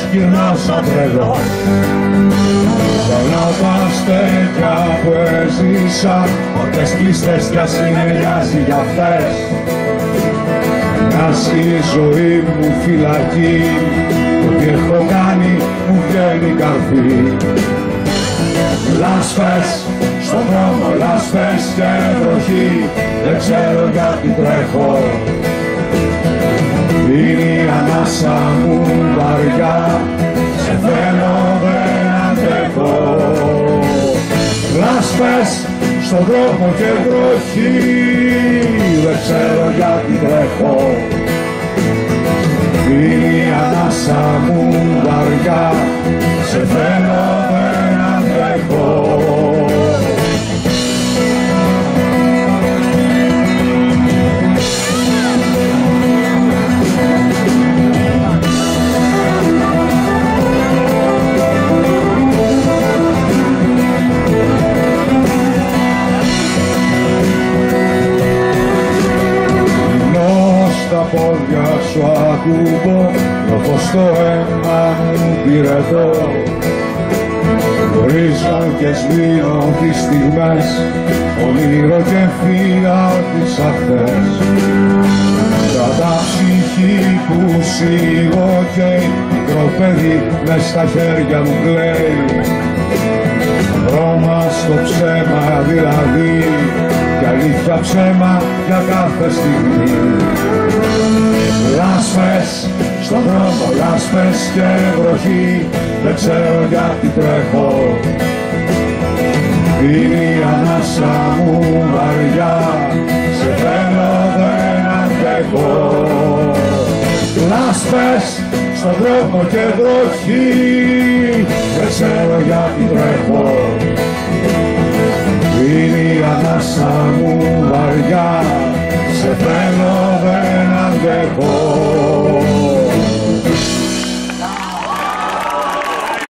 γυρνάω σαν τρελός. Θέλω τα αστέρια που έζησα, ποτές κλειστές κι ας είναι μοιάζει για αυτές. Μοιάζει η ζωή μου φυλακή, ό,τι έχω κάνει μου βγαίνει καρφί. Λάσπες στον δρόμο, λάσπες και βροχή, δεν ξέρω γιατί τρέχω. Είναι η ανάσα μου βαριά, σε θέλω δεν αντέχω. Λάσπες στον δρόμο και βροχή, δεν ξέρω γιατί τρέχω. Είναι η ανάσα μου βαριά, σε θέλω δεν αντέχω. Στα πόδια σου ακούω, νιώθω στο αίμα μου πυρετό. Γνωρίζω και σβήνω τις στιγμές, όνειρο και φύγα τις αυτές. Κατά ψυχή που σίγω καίει, μικρό παιδί μες στα χέρια μου κλαίει. Ρώμα στο ψέμα δηλαδή, κι αλήθεια ψέμα για κάθε στιγμή. Λάσπες στον δρόμο, λάσπες και βροχή, δεν ξέρω γιατί τρέχω. Είναι η ανάσα μου βαριά, σε θέλω δεν αντέχω. Λάσπες στον δρόμο και βροχή, δεν ξέρω γιατί τρέχω. Είναι η ανάσα μου βαριά, σε θέλω δεν αντέχω.